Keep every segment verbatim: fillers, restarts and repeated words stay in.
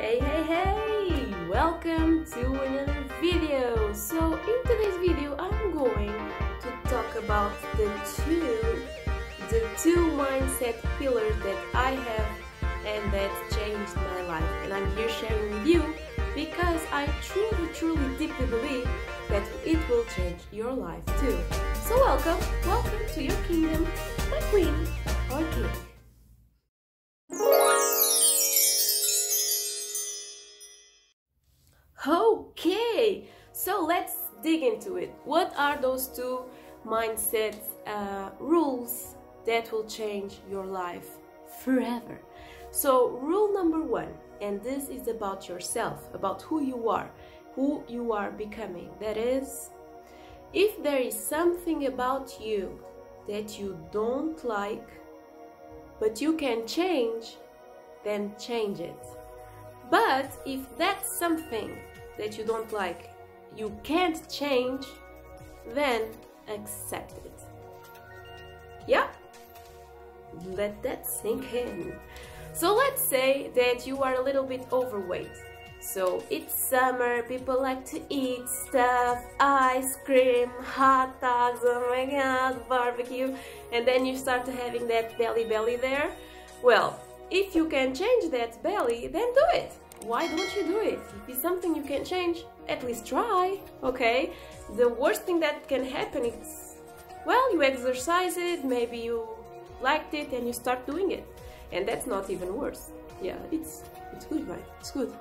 Hey, hey, hey! Welcome to another video. So in today's video I'm going to talk about the two the two mindset pillars that I have and that changed my life, and I'm here sharing with you because I truly truly deeply believe that it will change your life too. So welcome, welcome to your kingdom, my queen or king. Okay, so let's dig into it. What are those two mindset uh, rules that will change your life forever? So rule number one, and this is about yourself, about who you are, who you are becoming. That is, if there is something about you that you don't like, but you can change, then change it. But if that's something that you don't like, you can't change, then accept it. Yeah? Let that sink in. So let's say that you are a little bit overweight. So it's summer, people like to eat stuff, ice cream, hot dogs, oh my god, barbecue, and then you start having that belly belly there. Well, if you can change that belly, then do it. Why don't you do it? If it's something you can change, at least try, okay? The worst thing that can happen is, well, you exercise it, maybe you liked it and you start doing it. And that's not even worse. Yeah, it's, it's good, right? It's good.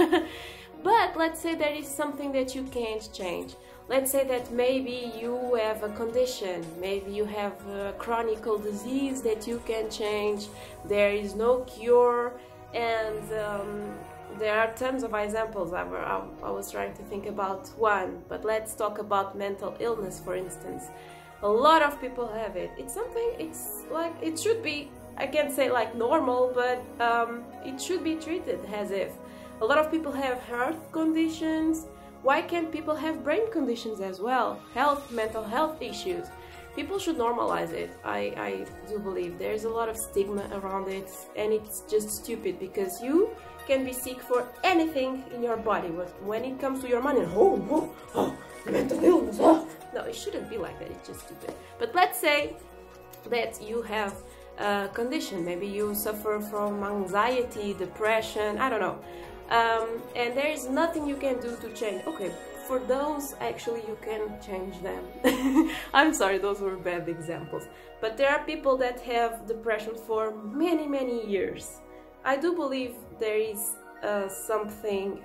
But let's say there is something that you can't change. Let's say that maybe you have a condition, maybe you have a chronic disease that you can change, there is no cure, and um, there are tons of examples. I, I was trying to think about one, but let's talk about mental illness, for instance. A lot of people have it. It's something, it's like, it should be, I can't say like normal, but um, it should be treated as if. A lot of people have heart conditions. Why can't people have brain conditions as well? Health, mental health issues. People should normalize it. I, I do believe there's a lot of stigma around it, and it's just stupid because you can be sick for anything in your body, but when it comes to your mind, oh, oh, oh, mental illness, oh. No, it shouldn't be like that, it's just stupid. But let's say that you have a condition, maybe you suffer from anxiety, depression, I don't know, um, and there is nothing you can do to change. Okay, for those, actually, you can change them. I'm sorry, those were bad examples. But there are people that have depression for many, many years. I do believe there is uh, something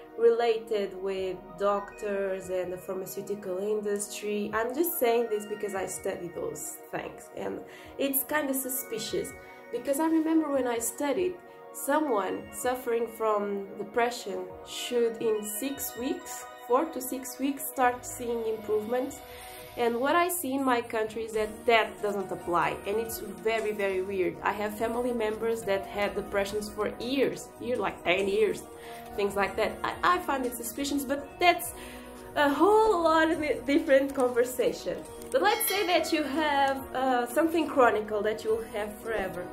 related with doctors and the pharmaceutical industry. I'm just saying this because I study those things, and it's kind of suspicious because I remember when I studied, someone suffering from depression should in six weeks, four to six weeks, start seeing improvements. And what I see in my country is that that doesn't apply, and it's very, very weird. I have family members that had depressions for years, years like ten years, things like that. I, I find it suspicious, but that's a whole lot of a different conversation. But let's say that you have uh, something chronic that you'll have forever.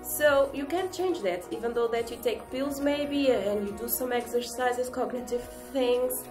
So you can change that, even though that you take pills maybe, and you do some exercises, cognitive things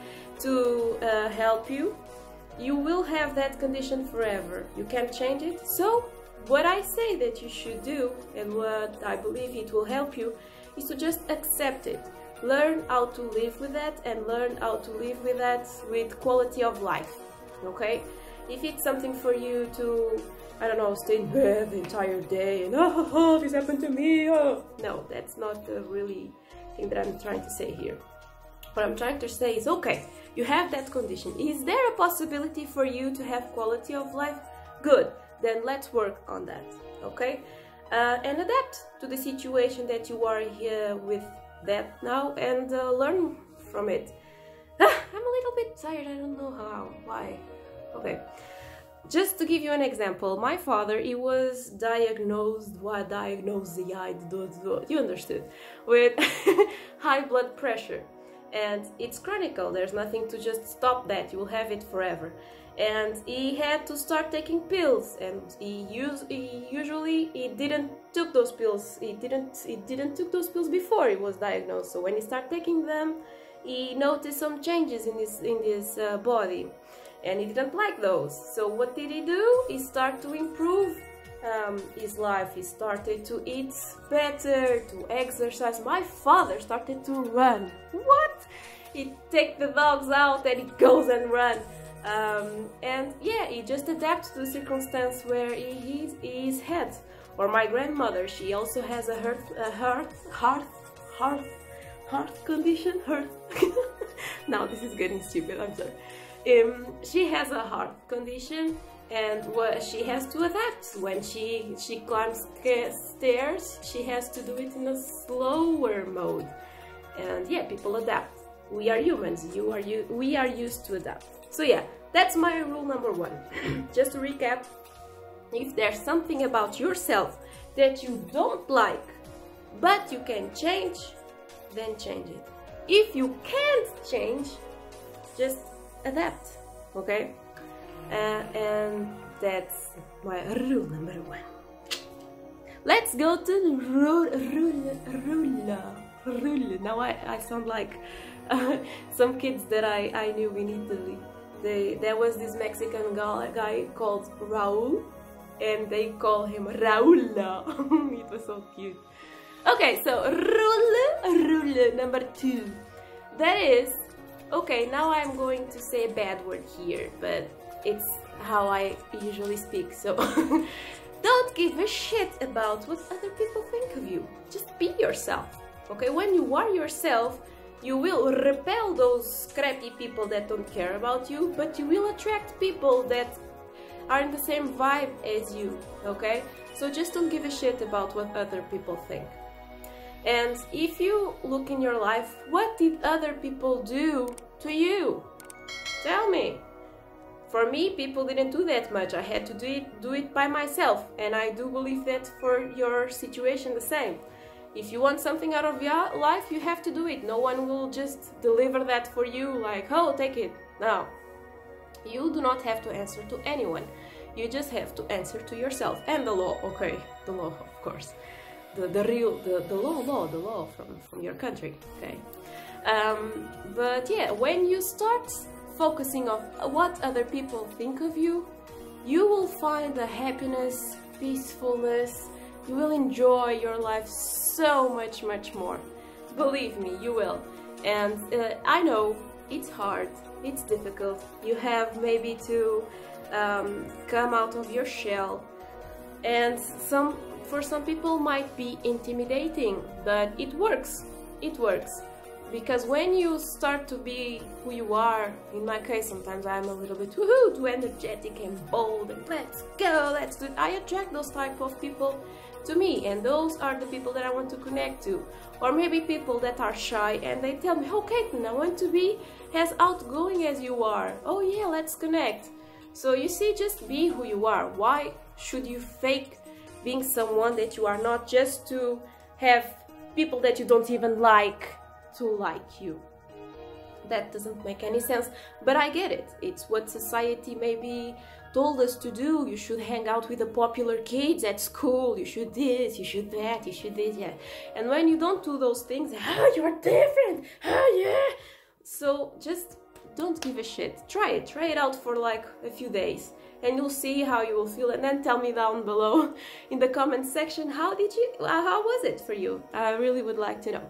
to uh, help you. You will have that condition forever. You can't change it. So what I say that you should do, and what I believe it will help you, is to just accept it. Learn how to live with that, and learn how to live with that with quality of life, okay? If it's something for you to, I don't know, stay in bed the entire day and oh, oh, oh this happened to me, oh. No, that's not the really thing that I'm trying to say here. What I'm trying to say is, okay, you have that condition. Is there a possibility for you to have quality of life? Good, then let's work on that, okay? Uh, and adapt to the situation that you are here with that now, and uh, learn from it. Ah, I'm a little bit tired, I don't know how, why. Okay, just to give you an example, my father, he was diagnosed, what diagnosed, you understood, with high blood pressure. And it's chronic, there's nothing to just stop that, you will have it forever. and he had to start taking pills, and he, use, he usually he didn't took those pills he didn't he didn't took those pills before he was diagnosed. So when he started taking them, he noticed some changes in his in his uh, body, and he didn't like those. So what did he do? He started to improve um, his life. He started to eat better, to exercise. My father started to run. What? He take the dogs out and he goes and run. Um, and yeah, he just adapts to the circumstance where he, he, he is at. Or my grandmother, she also has a heart, a heart, heart, heart, heart condition. Heart. Now this is getting stupid. I'm sorry. Um, she has a heart condition, and what she has to adapt. When she she climbs stairs, she has to do it in a slower mode. And yeah, people adapt. We are humans. You are you. We are used to adapt. So yeah, that's my rule number one. Just to recap, if there's something about yourself that you don't like, but you can change, then change it. If you can't change, just adapt, okay? Uh, and that's my rule number one. Let's go to rule, rule, rule, rule. Now I, I sound like uh, some kids that I, I knew in Italy. They, there was this Mexican guy, guy called Raul, and they call him Raul. It was so cute. Okay, so rule, rule number two. That is, okay, now I'm going to say a bad word here, but it's how I usually speak, so don't give a shit about what other people think of you. Just be yourself, okay? When you are yourself, you will repel those crappy people that don't care about you, but you will attract people that are in the same vibe as you, okay? So just don't give a shit about what other people think. And if you look in your life, what did other people do to you? Tell me. For me, people didn't do that much. I had to do it, do it by myself, and I do believe that for your situation the same. If you want something out of your life, you have to do it. No one will just deliver that for you like, oh, take it. No. You do not have to answer to anyone. You just have to answer to yourself. And the law, okay, the law, of course. The, the real, the, the law, law, the law from, from your country, okay? Um, but yeah, when you start focusing on what other people think of you, you will find a happiness, peacefulness. You will enjoy your life so much, much more. Believe me, you will. And uh, I know it's hard, it's difficult. You have maybe to um, come out of your shell. And some, for some people might be intimidating, but it works. It works. Because when you start to be who you are, in my case sometimes I'm a little bit woohoo, too energetic and bold and let's go, let's do it. I attract those type of people to me, and those are the people that I want to connect to. Or maybe people that are shy and they tell me, oh Caitlin, I want to be as outgoing as you are. Oh yeah, let's connect. So you see, just be who you are. Why should you fake being someone that you are not, just to have people that you don't even like to like you? That doesn't make any sense, but I get it. It's what society maybe told us to do. You should hang out with the popular kids at school, you should this, you should that, you should this, yeah. And when you don't do those things, oh, you're different, oh yeah. So just don't give a shit. Try it, try it out for like a few days, and you'll see how you will feel. And then tell me down below in the comment section, how did you, how was it for you? I really would like to know.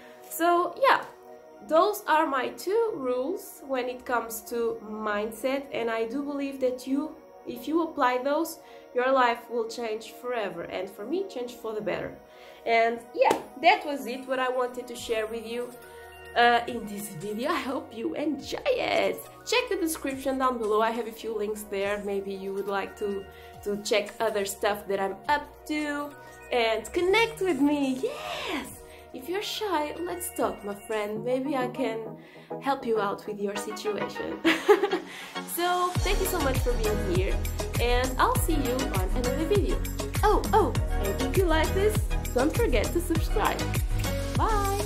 So yeah, those are my two rules when it comes to mindset, and I do believe that you, if you apply those, your life will change forever, and for me, change for the better. And yeah, that was it, what I wanted to share with you uh, in this video. I hope you enjoy it. Check the description down below, I have a few links there. Maybe you would like to, to check other stuff that I'm up to, and connect with me, yes! If you're shy, let's talk, my friend. Maybe I can help you out with your situation. So, thank you so much for being here, and I'll see you on another video. Oh, oh, and if you like this, don't forget to subscribe. Bye!